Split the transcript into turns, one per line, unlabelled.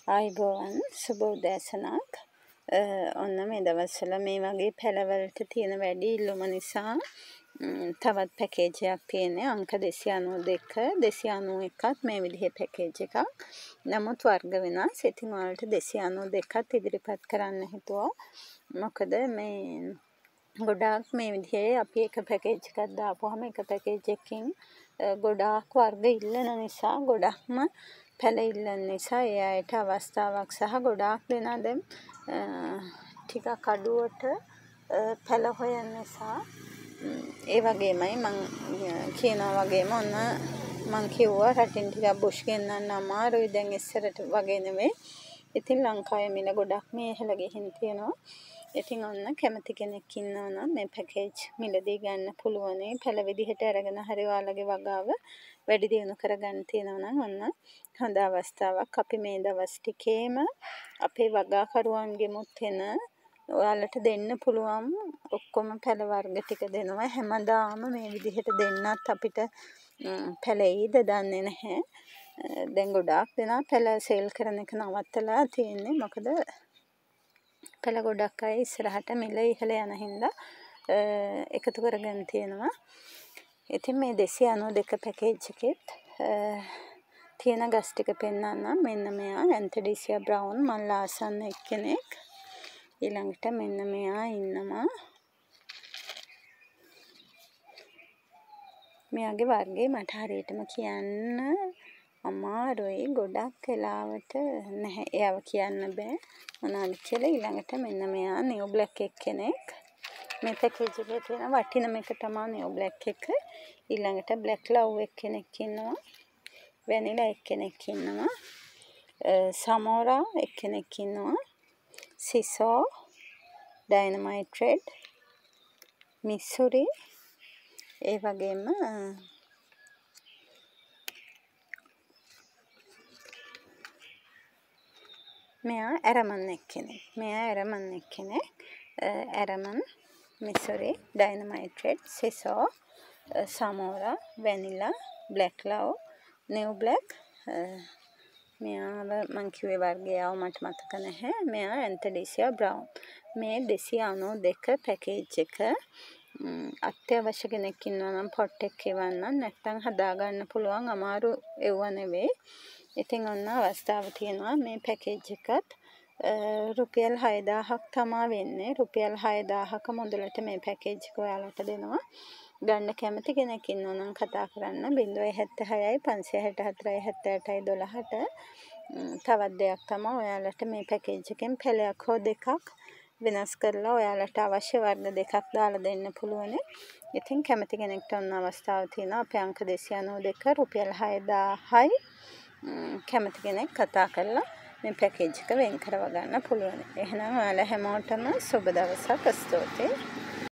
ආයිබෝවන් සුබ උදෑසනක්. ඔන්න මේ දවස්වල මේ වගේ පැලවලට තියෙන වැඩි ඉල්ලුම නිසා තවත් පැකේජ් එකක් තියෙන්නේ අංක 292 291ත් මේ විදිහේ පැකේජ් එකක්. නමුත් වර්ග වෙනස්. ඉතින් ඔයාලට 292ත් ඉදිරිපත් කරන්න හිතුවා. මොකද මේ ගොඩාක් මේ විදිහේ අපි එක පැකේජ් එකක් දාපුවාම එක පැකේජ් එකකින් ගොඩාක් වර්ග ඉල්ලන නිසා ගොඩක්ම පැල ඉල්ලන නිසා ඒ අයට අවස්ථාවක් සහ ගොඩාක් දෙනා දැන් ටිකක් අඩුවට පැල හොයන නිසා ඒ වගේමයි මම කියනවා වගේම ඔන්න මම කිව්වා රටින් ටිකක් බුෂ් ගෙන්නන්න අමාරුයි දැන් ඉස්සරට වගේ නෙමෙයි. ඉතින් ලංකාවේ මිල ගොඩක් මේ ඉහළ ගිහින් තියෙනවා. ඉතින් ඔන්න කැමති කෙනෙක් ඉන්නවා නම් මේ පැකේජ් මිලදී ගන්න පුළුවන්. පැල විදිහට අරගෙන හරි ඔයාලගේ වගාව වැඩි දියුණු කරගන්න තියෙනවා නම් ඔන්න හොඳ අවස්ථාවක්. අපි මේ දවස් ටිකේම අපේ වගාකරුවන්ගෙමුත් එන ඔයාලට දෙන්න පුළුවන් ඔක්කොම පැල වර්ග ටික දෙනවා. හැමදාම මේ විදිහට දෙන්නත් අපිට පැලෙයිද දන්නේ නැහැ. දැන් ගොඩාක් දෙනා පැල සේල් කරන එක නවත්තලා තියෙන්නේ. මොකද පැල ගොඩක් අය ඉස්සරහට මිල ඉහළ යන හින්දා එකතු කරගෙන තියෙනවා. ඉතින් මේ 292 පැකේජ් එකෙත් තියෙන ගස් ටික පෙන්නන්නම්. මෙන්න මෙයා ඇන්තඩීසියා බ්‍රවුන් මල් ආසන්න එක්කෙනෙක්. ඊළඟට මෙන්න මෙයා ඉන්නවා. මෙයාගේ වර්ගය මට හරියටම කියන්න අමාරුයි. ගොඩක් වෙලාවට නැහැ. එයාව කියන්න බෑ මොනවද කියලා. ඊළඟට මෙන්න මෙයා නිව් බ්ලැක් එක්කෙනෙක්. මේ පැකේජ් එකේ තියෙන වටිනම එක තමයි නිව් බ්ලැක් එක. ඊළඟට බ්ලැක් ලව් එක්කෙනෙක් ඉන්නවා. වැනිලා එක්කෙනෙක් ඉන්නවා. සමෝරා එක්කෙනෙක් ඉන්නවා. සිසෝ ඩයිනමයිට් රෙඩ් මිස්සුරි ඒ වගේම මෙයා ඇරමන් එක්කෙනෙක්. ඇරමන් මිස්සුරි ඩයිනමයිට් රෙඩ් සිසෝ Zamora vanilla black love new black මෙයාව මං කිව්වේ වර්ගය මට මතක නැහැ. මෙයා ඇන්තඩීසියා බ්‍රවුන්. මේ 292 පැකේජ් එක අත්‍යවශ්‍ය කෙනෙක් ඉන්නවා නම් පොට් එක එවන්න. නැත්නම් හදාගන්න පුළුවන් අමාරු එව්ව නෙවෙයි. ඉතින් ඔන්න අවස්ථාව තියෙනවා මේ පැකේජ් එකත් රුපියල් 6000ක් තමයි වෙන්නේ. රුපියල් 6000ක මුදලට මේ පැකේජ් එක ඔයාලට දෙනවා. ගන්න කැමති කෙනෙක් ඉන්නවා නම් කතා කරන්න 076යි 564යි 78යි 12ට. තවත් දෙයක් තමයි ඔයාලට මේ පැකේජ් එකෙන් පැලයක් හෝ දෙකක් වෙනස් කරලා ඔයාලට අවශ්‍ය වර්ග දෙකක් දාලා දෙන්න පුළුවන්. ඉතින් කැමති කෙනෙක්ට ඔන්න අවස්ථාව තියෙනවා. අපේ අංක 292 රුපියල් 6000යි. කැමති කෙනෙක් කතා කරලා මේ පැකේජ් එක වෙන් කරව ගන්න පුළුවන්. එහෙනම් ඔයාලා හැමෝටම සුබ දවසක්. ස්තුතියි.